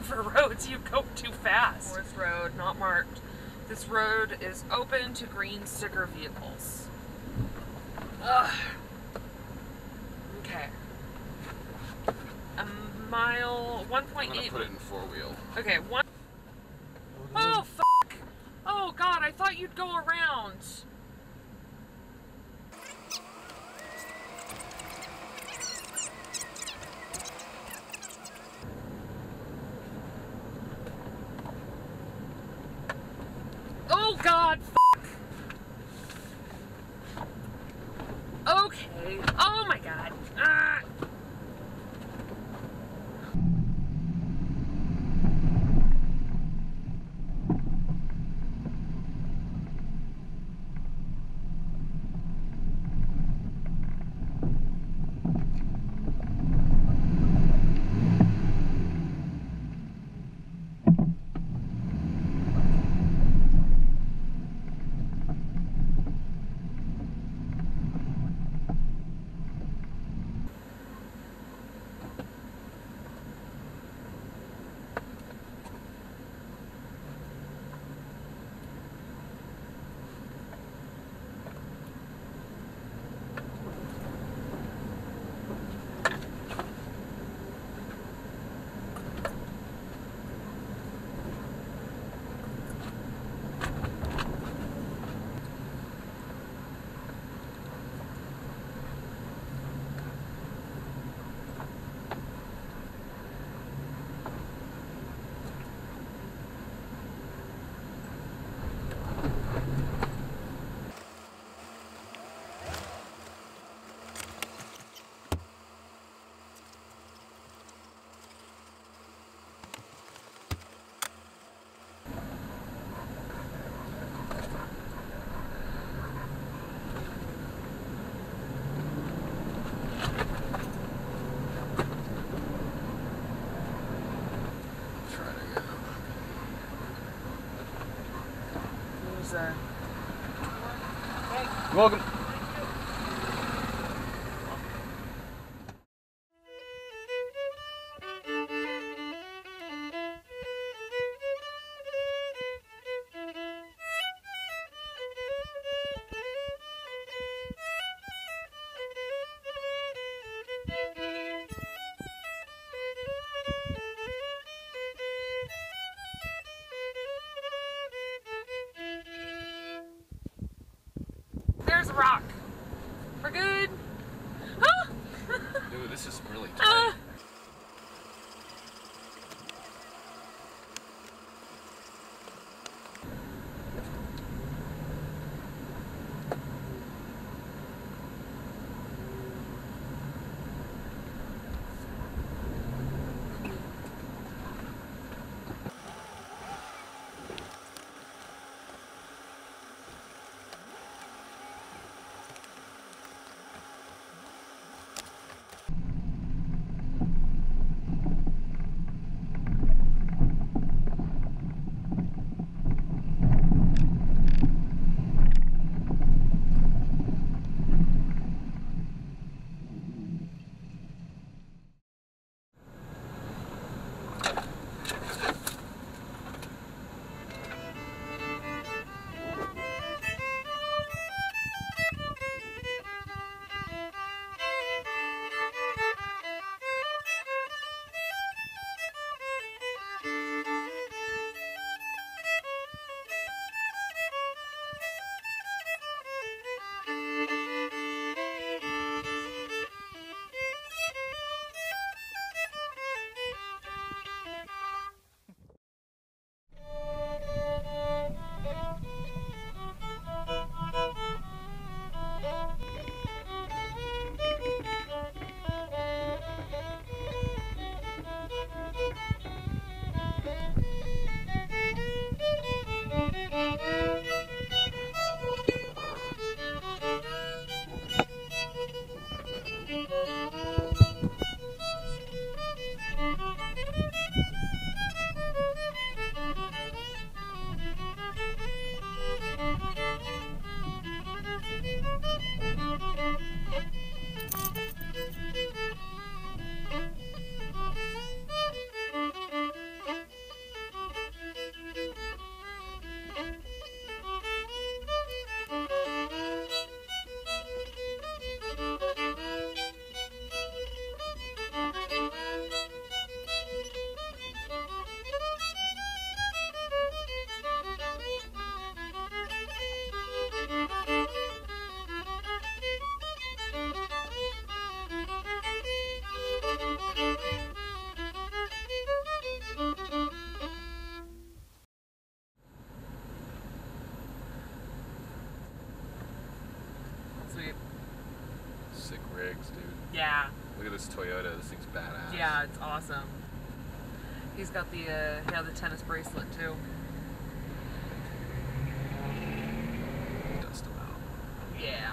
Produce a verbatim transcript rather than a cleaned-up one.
for roads. You go too fast. Forest road, not marked. This road is open to green sticker vehicles. Ugh. Okay. A mile, one point eight. I'm gonna put it in four wheel. Okay, one. Oh, fuck! Oh, God, I thought you'd go around. Oh, God, fuck! Okay. Oh, my God. Ah! Uh, You're welcome. There's a rock. We're good. Ah! Dude, this is really tight. Ah! Yeah. Look at this Toyota. This thing's badass. Yeah, it's awesome. He's got the uh, yeah the tennis bracelet too. Dust them out. Yeah.